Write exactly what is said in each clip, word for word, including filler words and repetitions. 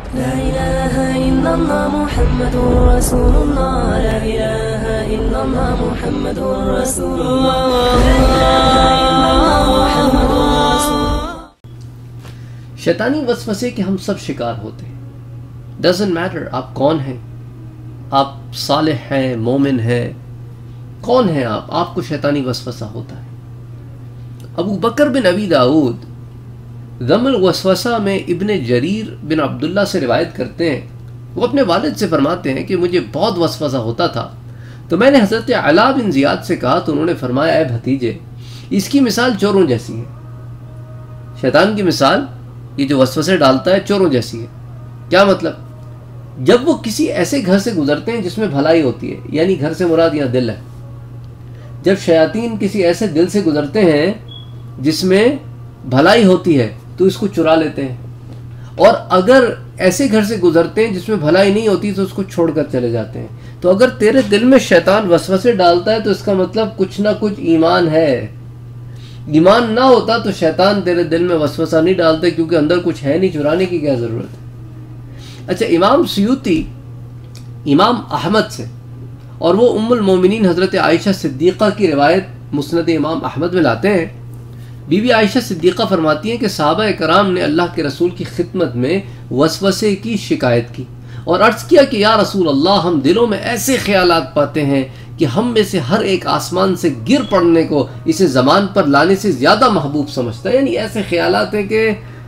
لا إله إلا الله محمد رسول الله لا إله إلا الله محمد رسول الله لا إله إلا الله محمد رسول الله. شیطانی وسوسے کے ہم سب شکار ہوتے ہیں. ڈزنٹ میٹر آپ کون ہیں، آپ صالح ہیں، مومن ہیں، کون ہیں آپ آپ کو شیطانی وسوسہ ہوتا ہے. ابو بکر بن ابی داؤد ذم الوسوسہ میں ابن جریر بن عبداللہ سے روایت کرتے ہیں، وہ اپنے والد سے فرماتے ہیں کہ مجھے بہت وسوسہ ہوتا تھا تو میں نے حضرت علا بن زیاد سے کہا تو انہوں نے فرمایا اے بھتیجے اس کی مثال چوروں جیسی ہے. شیطان کی مثال یہ جو وسوسے ڈالتا ہے چوروں جیسی ہے. کیا مطلب؟ جب وہ کسی ایسے گھر سے گزرتے ہیں جس میں بھلائی ہوتی ہے، یعنی گھر سے مراد یہاں دل ہے، جب شیاطین کسی ایسے دل سے گزرتے ہیں جس میں بھلائی ہوتی ہے تو اس کو چرا لیتے ہیں، اور اگر ایسے گھر سے گزرتے ہیں جس میں بھلائی نہیں ہوتی تو اس کو چھوڑ کر چلے جاتے ہیں. تو اگر تیرے دل میں شیطان وسوسے ڈالتا ہے تو اس کا مطلب کچھ نہ کچھ ایمان ہے. ایمان نہ ہوتا تو شیطان تیرے دل میں وسوسہ نہیں ڈالتے، کیونکہ اندر کچھ ہے نہیں، چرانے کی کیا ضرورت ہے. اچھا، امام سیوطی امام احمد سے اور وہ ام المومنین حضرت عائشہ صدیقہ کی روایت مسند امام احمد میں لاتے ہیں. بی بی عائشہ صدیقہ فرماتی ہیں کہ صحابہ کرام نے اللہ کے رسول کی خدمت میں وسوسے کی شکایت کی اور عرض کیا کہ یا رسول اللہ، ہم دلوں میں ایسے خیالات پاتے ہیں کہ ہم میں سے ہر ایک آسمان سے گر پڑنے کو اسے زمان پر لانے سے زیادہ محبوب سمجھتا ہے. یعنی ایسے خیالات ہیں کہ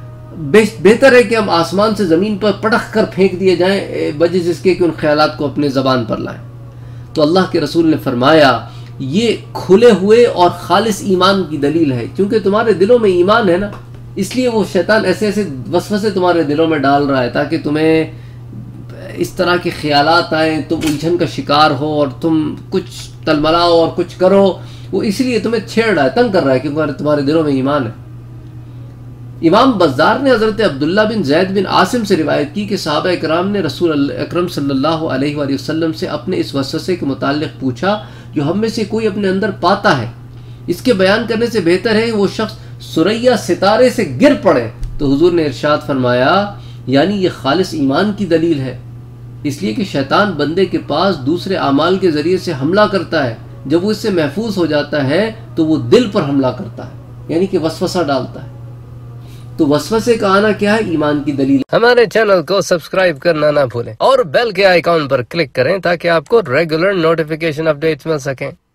بہتر ہے کہ ہم آسمان سے زمین پر پٹخ کر پھینک دیے جائیں بجائے اس کے کہ ان خیالات کو اپنے زبان پر لائیں. تو اللہ کے رسول نے فرمایا یہ کھلے ہوئے اور خالص ایمان کی دلیل ہے، کیونکہ تمہارے دلوں میں ایمان ہے نا، اس لیے وہ شیطان ایسے ایسے وسوسے تمہارے دلوں میں ڈال رہا ہے تاکہ تمہیں اس طرح کے خیالات آئیں، تم الجھن کا شکار ہو اور تم کچھ تلملاؤ اور کچھ کرو. وہ اس لیے تمہیں چھیڑ رہا ہے، تنگ کر رہا ہے، کیونکہ تمہارے دلوں میں ایمان ہے. امام بزار نے حضرت عبداللہ بن زید بن عاصم سے روایت کی کہ صحابہ اکرام نے رسول اکرم صلی اللہ علیہ وآلہ وسلم سے اپنے اس وسوسے کے متعلق پوچھا جو ہم میں سے کوئی اپنے اندر پاتا ہے. اس کے بیان کرنے سے بہتر ہے وہ شخص سریا ستارے سے گر پڑے. تو حضور نے ارشاد فرمایا یعنی یہ خالص ایمان کی دلیل ہے، اس لیے کہ شیطان بندے کے پاس دوسرے اعمال کے ذریعے سے حملہ کرتا ہے. جب وہ اس سے محفوظ ہو جاتا ہے تو وہ دل پر حملہ کرتا ہے، یعنی کہ وسوسہ ڈالتا ہے. تو وسوسے کا آنا کیا ہے؟ ایمان کی دلیل. ہمارے چینل کو سبسکرائب کرنا نہ بھولیں اور بیل کے آئیکن پر کلک کریں تاکہ آپ کو ریگولر نوٹیفیکیشن اپڈیٹس مل سکیں.